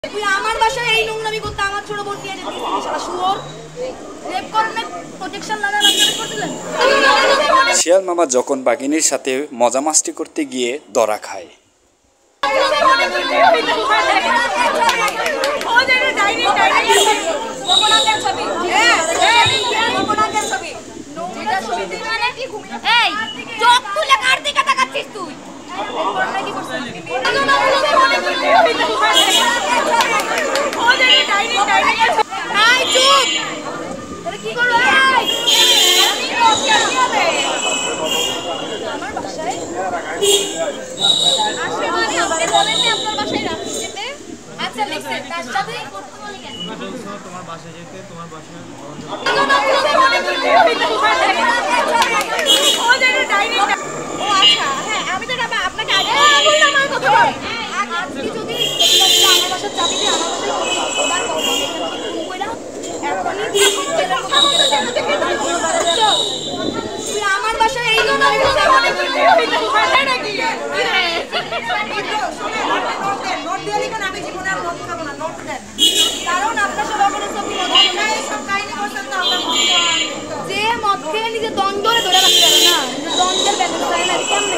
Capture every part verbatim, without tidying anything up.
তুই আমার বাসায় এই নোংরামি করতে আমার ছোট বোন নিয়ে যেতে শালা শুয়োর রেপ করনে প্রোটেকশন লাগায় বাচ্চাদের করছিলেন। শিয়াল মামা যখন বাঘিনীর সাথে মজা মাস্তি করতে গিয়ে ধরা খায়। আমার বাসায় এই কারণ আপনার যে মদ খেয়ে নিজে দ্বন্দ্ব ধরে রাখতে পারে না, দ্বন্দ্বের ব্যালেন্স হয় না, কেমনে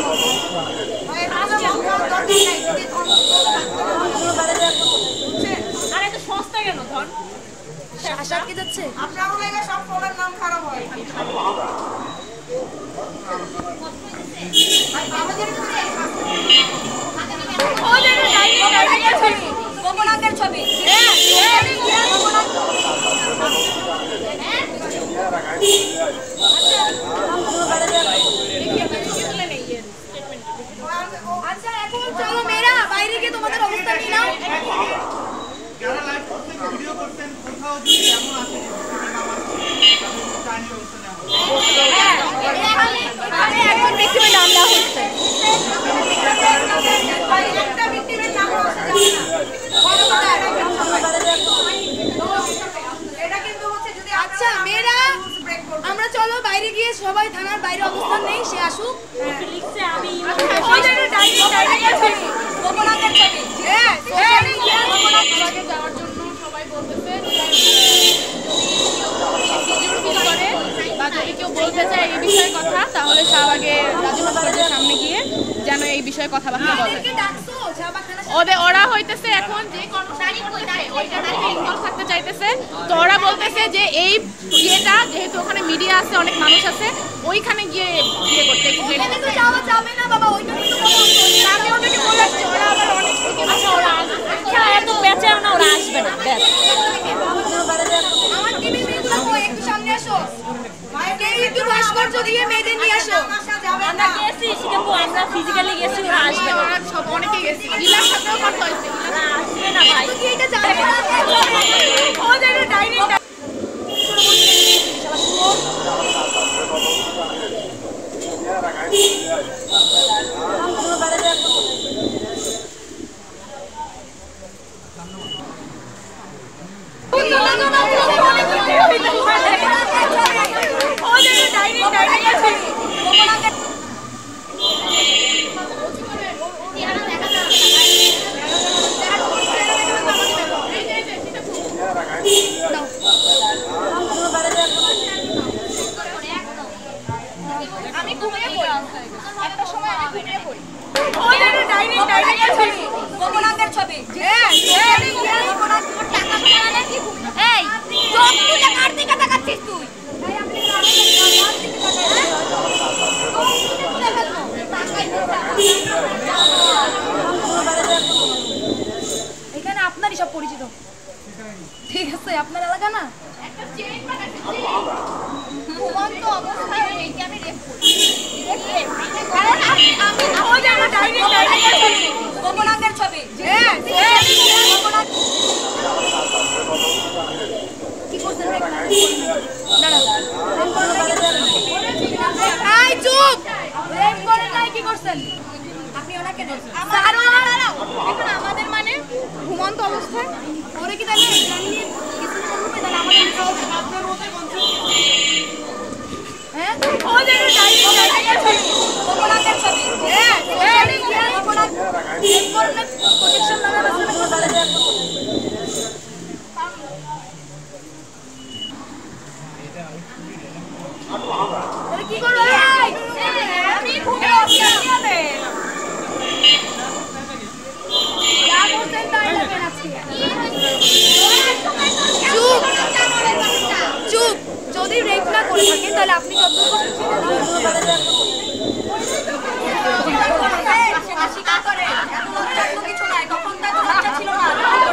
আরে তো সস্তা কেন ধন আশা কি যাচ্ছে আপনার সব ফোনের নাম খারাপ হয়। ছবি আচ্ছা এখন চলো মেয়েরা বাইরে গিয়ে তোমাদের অবস্থা নিয়ে নাও। যারা লাইভ করছেন ভিডিও করছেন কোথাও যদি এমন আছে এখন ভিক্টিমের নাম দেওয়া হচ্ছে একটা ভিক্টিমের নাম এটা কিন্তু হচ্ছে যদি আচ্ছা মেয়েরা আমরা চলো বাইরে গিয়ে সবাই থানার বাইরে অবস্থান নেই সে আসুক লিখছে আমি ওদের ডাইরি ডাইরি ছবি গোপনাথের ছবি হ্যাঁ সোশ্যালি গোপনাথকে যাওয়ার জন্য সবাই বলতেছে ভিডিও ফিল করে বা যদি কেউ বলতে চায় এই বিষয়ে কথা তাহলে শাহবাগে রাজু ভাস্কর্যের সামনে গিয়ে যেন এই বিষয়ে কথাবার্তা বলে। ওদের ওরা হইতেছে এখন যে কর্মচারী ওইটাতে ইনভলভ থাকতে চাইতেছে, তো ওরা বলতেছে যে এই ইয়েটা যেহেতু ওখানে মিডিয়া আছে অনেক মানুষ আছে ওইখানে গিয়ে ইয়ে করতে যাওয়া যাবে না বাবা ওইটা আমি ওদেরকে বলেছি ওরা আবার অনেক আচ্ছা ওরা এত বেঁচে না ওরা আসবে না আমার টিভির মেয়েগুলো একটু সামনে আসো কেউ একটু ভাস্কর্য দিয়ে মেয়েদের নিয়ে আসো। আমরা গেছি শিখাবো আমরা ফিজিক্যালি গেছি ওরা আসবে না সব অনেকে গেছি জিলার সাথেও কথা হয়েছে ওরা আসবে না ভাই তুই এটা জানে ওদের ডাইনি আমি ঘুমিয়ে পড়ি একটা সময় আমি ঘুমিয়ে পড়ি ওদের ডাইনি ডাইনি ছবি গোপনাথের ছবি হ্যাঁ গোপনাথ টাকা মানে কি এই চোখ তুলে কার দিকে তাকাচ্ছিস তুই ভাই আপনি কার দিকে তাকাচ্ছেন এখানে আপনারই সব পরিচিত ঠিক আছে আপনার এলাকা না একটা চেইন বানাতে ঘুমন্ত অবস্থায় এইকে আমি রেপ করি কারণ আমি আমি ওদের ডাইনি ডাইনি ছবি গোপনাথের ছবি হ্যাঁ গোপনাথ কি করছেন দাঁড়াও আই চুপ রেপ করে নাই কি করছেন আপনি ওনাকে দাঁড়াও দাঁড়াও এখন আমাদের মানে ঘুমন্ত অবস্থায় ওরে কি জানেন জানি কিছু করবে তাহলে আমাদের আপনার মতে কনসেপ্ট হ্যাঁ ওদের ডাইরেক্ট ডাইরেক্ট ছবি গোপনাঙ্গের ছবি হ্যাঁ সোশ্যালি গিয়া গোপনাঙ্গ ইনফরমেট প্রোটেকশন নামে আছে কি করো এই আমি ঘুরে আসছি আরে যা বলতেন তাই লাগেন আজকে চুপ চুপ যদি রেপ না করে থাকেন তাহলে আপনি কত স্বীকার করে এত লজ্জার তো কিছু নাই তখন তার লজ্জা ছিল না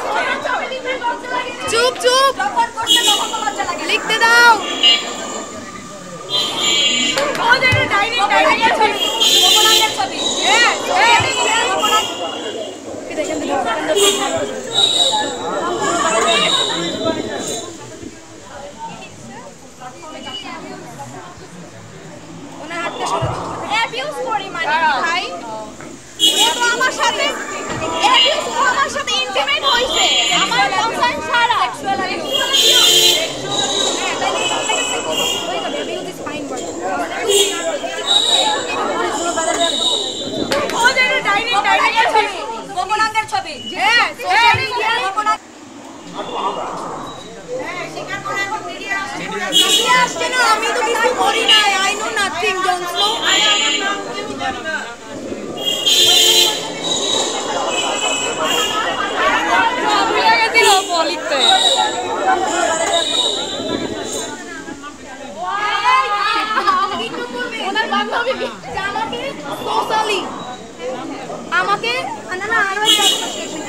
চুপ চুপ যখন করতে তখন তো লজ্জা লাগে লিখতে দাও ওদের ডাইরেক্ট ডাইরেক্ট ছবি গোপনাঙ্গের ছবি হ্যাঁ হ্যাঁ গোপনাঙ্গ কি দেখেন ওনার হাতটা সরাতে অ্যাবিউজ করি মানে ভাই ও তো আমার সাথে অ্যাবিউজ ও আমার সাথে ইন্টিমেট হইছে আমার কনসার্ন ছাড়া সেক্সুয়াল অ্যাবিউজ হ্যাঁ তাহলে ওই তো অ্যাবিউজ ইজ ফাইন ওয়ার্ড ওদের ডাইরেক্ট ডাইরেক্ট ছবি গোপনাঙ্গের ছবি হ্যাঁ সোশ্যালি গিয়া গোপনাঙ্গ হ্যাঁ স্বীকার করে এখন মিডিয়া আসছে না আমি তো কিছু করি না আই নো নাথিং জনসো ভুলে গেছিল লিখতে ওনার বান্ধবী আমাকে সোশ্যালি আমাকে না না আরো